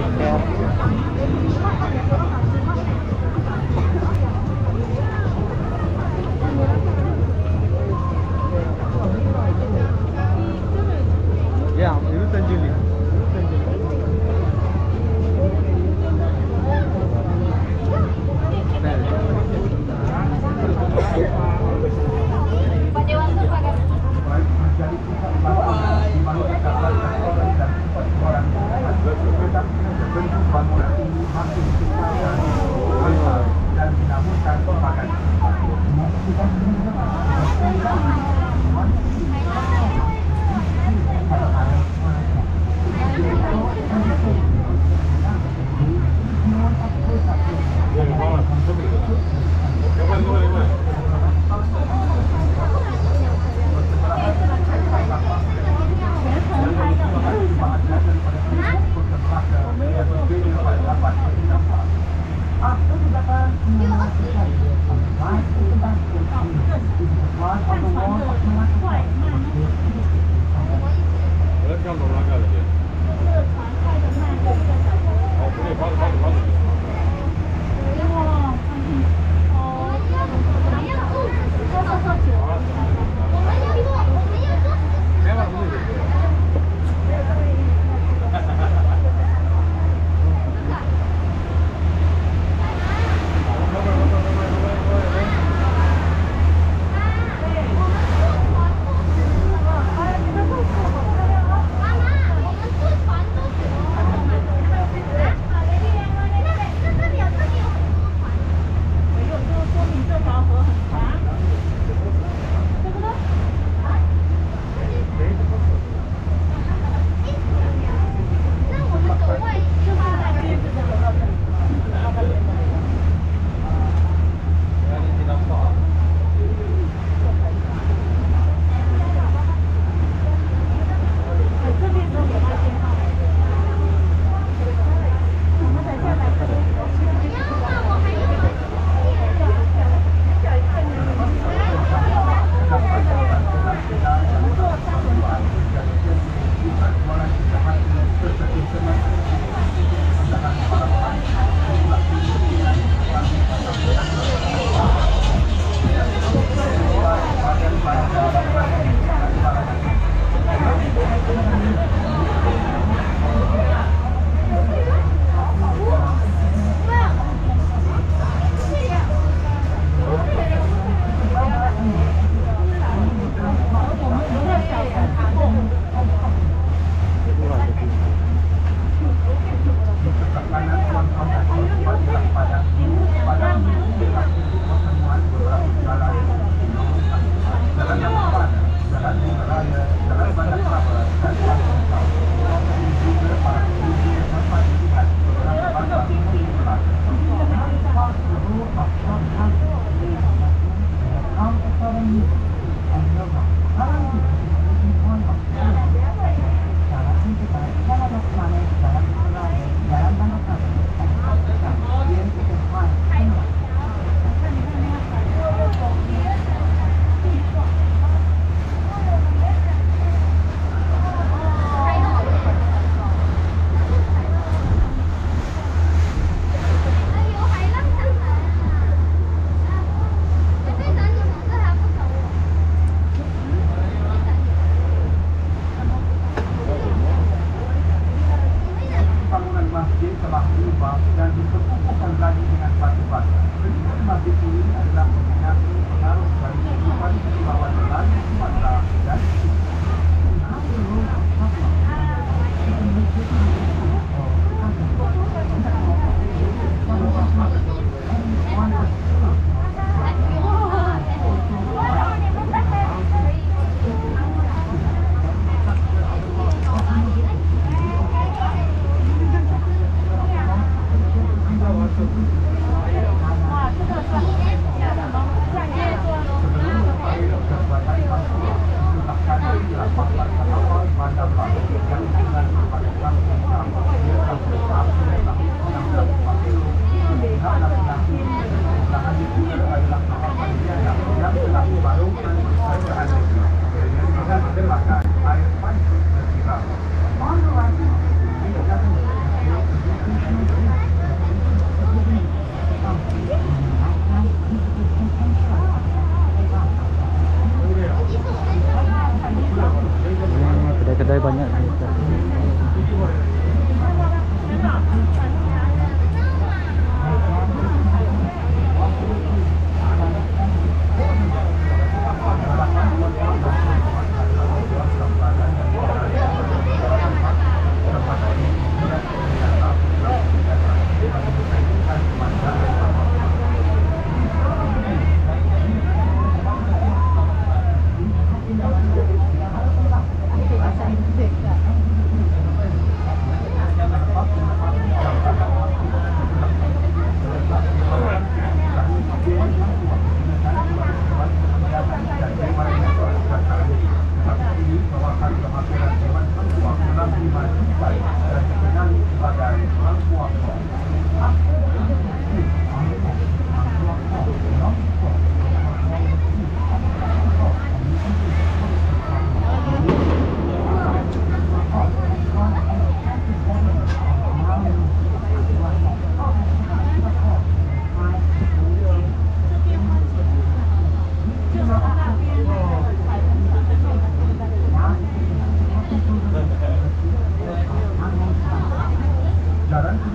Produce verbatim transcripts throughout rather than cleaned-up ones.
Ya, இருபத்தஞ்சு இல்லையா?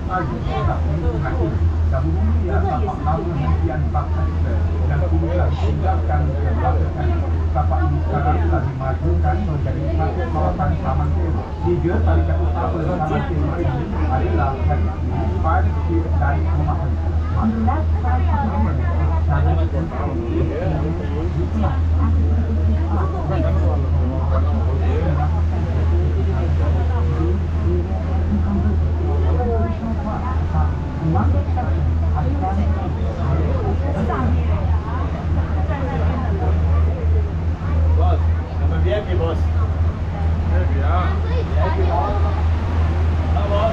ayu tak lingkungan ini. Dahulu ia tapak lama hentian bakal dan kini telah ditinggalkan dan melakukan. Tapak ini sekarang telah dimajukan menjadi satu kawasan taman tema. Tiga tarikan utama taman tema ini adalah fire escape dan rumah hantu. Bos, nama V I P bos. V I P ya. V I P bos. Halo bos.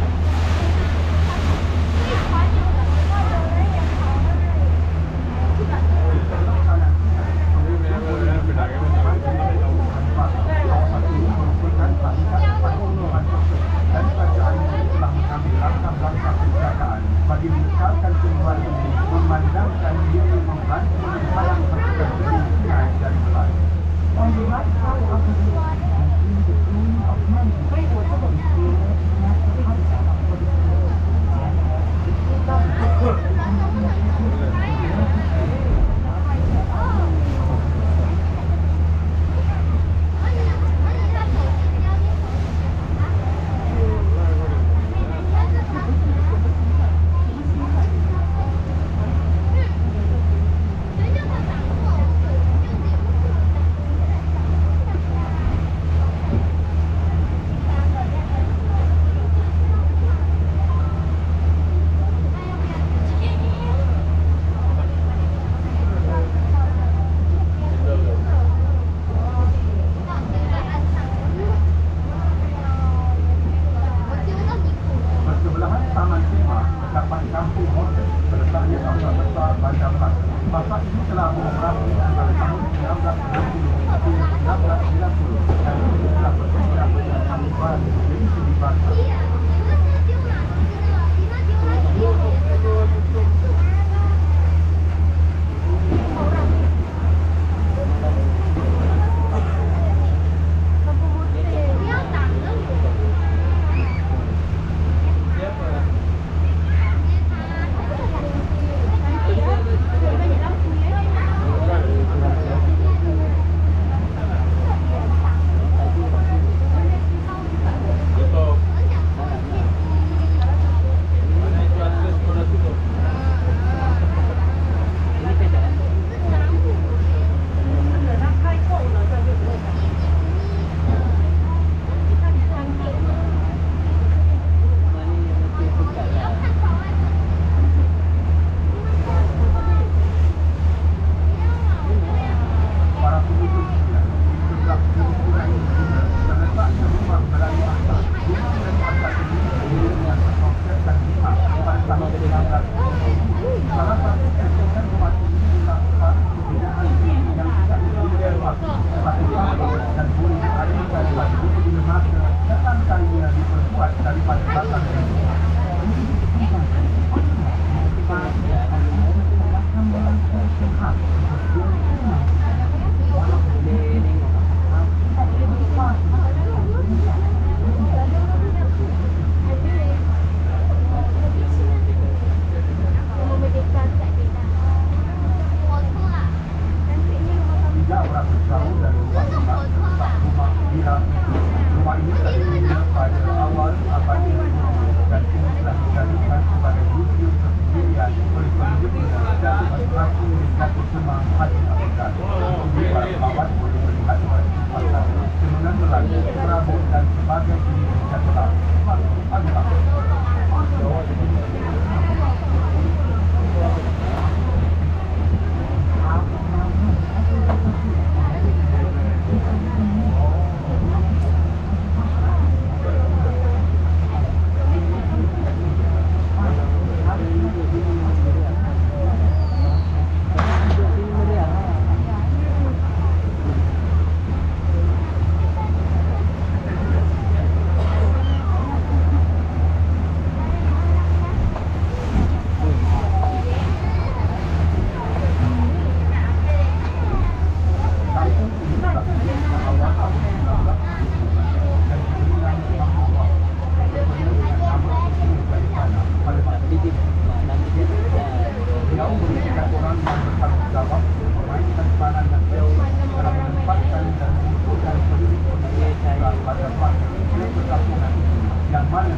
Dan kerajaan ini telah mengambil langkah-langkah penjagaan bagi mengekalkan tumbuhan ini, memandangkan dia membantu menghalang pasukan kemungkinan dari Melayu. On the right side of the road, in the green of management, the natural habitat for the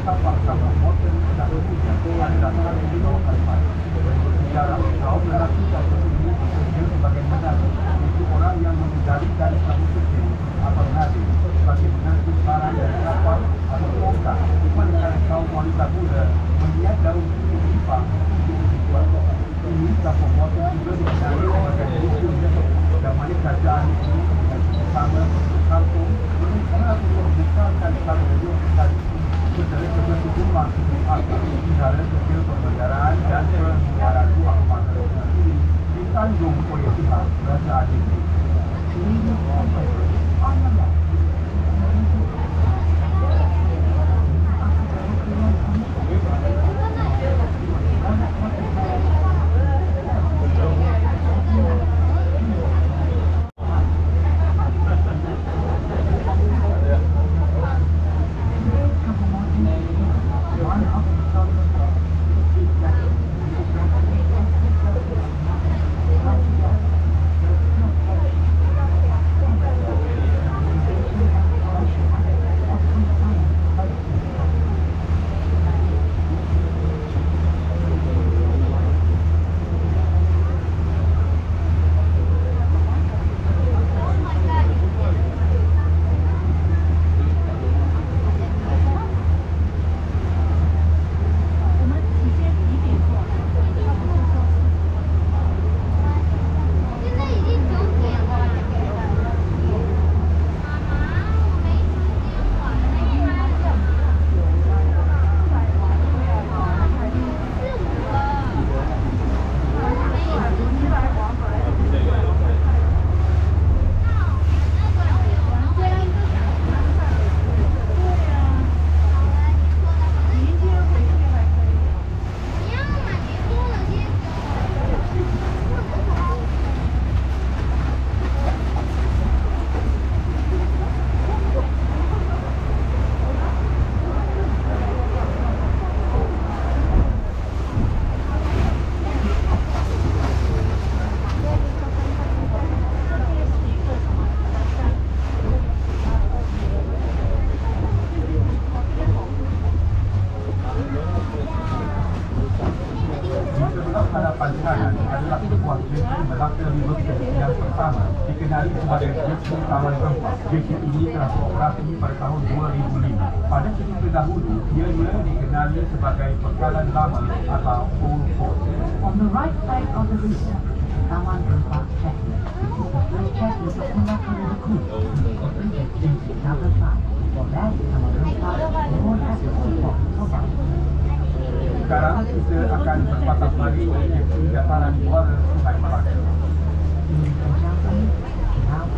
kapal-kapal motor dan kemudian ada dasar di bawah kapal. Sejarah kaum lelaki kapal ini bekerja sebagai menara untuk orang yang mengendalikan perahu kecil atau nadi sebagai mengangkut barang dari kapal atau longkang. Manakala kaum wanita muda meniaga untuk menyimpang untuk dijual. Ini kapal motor juga dikenali sebagai dusun dan mana kerajaan ini dengan sama kampung berusaha untuk membesarkan satu tradisi bersama sebuah rumah atau negara kecil perbendaraan dan pengeluaran ruang pangkat ini ditanggung oleh pihak kerajaan ini. adalah sebuah jenis Melaka River yang pertama dikenali sebagai jenis taman rempah. Jenis ini telah beroperasi pada tahun dua ribu lima. Pada ketika dahulu, ia dikenali sebagai Pekalan Lama atau Old Fort. On the right side of the river, Taman Rempah Checklist. This checklist is Melaka River Cruise. The other side. For that, Taman Rempah won't have to support provided. Sekarang kita akan berpatah balik ke dataran luar Sungai Melaka. Ini pencapai now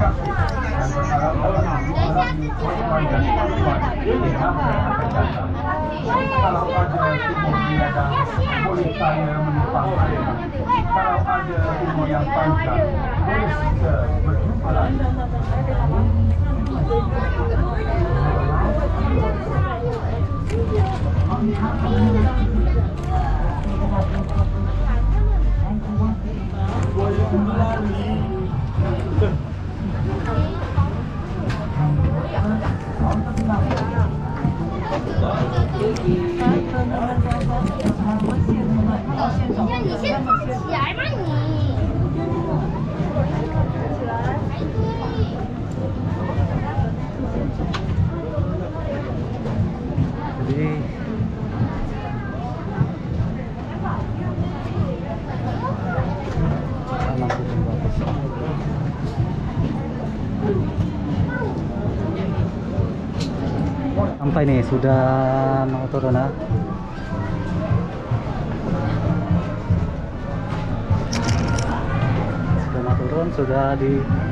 kasih dan berharap dapat mengulangi korban dan korban di hari yang akan datang. Kalau ada umur biadab, boleh saya menumpang saya. Kalau ada umur yang panjang, boleh kita berjumpa lagi. On behalf of the university, may the National Corporation thank you once Jadi lampu pembatas. Sampai nih, sudah mau turun ya. Sudah mau turun, sudah di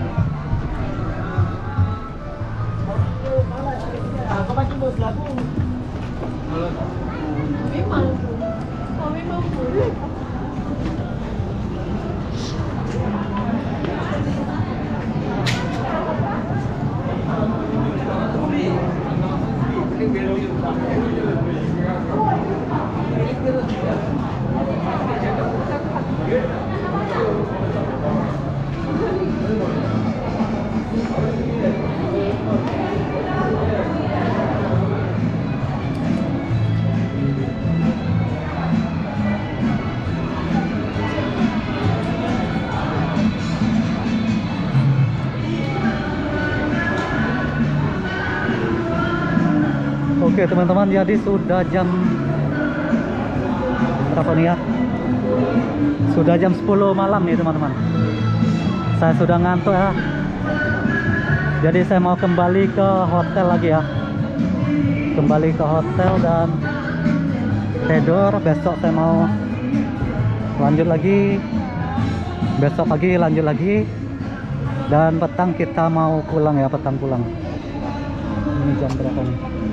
Oke teman-teman, jadi sudah jam berapa nih ya? Sudah jam sepuluh malam nih teman-teman. Saya sudah ngantuk ya. Jadi saya mau kembali ke hotel lagi ya. Kembali ke hotel dan tidur. Besok saya mau lanjut lagi. Besok pagi lanjut lagi. Dan petang kita mau pulang ya, petang pulang. Ini jam berapa nih?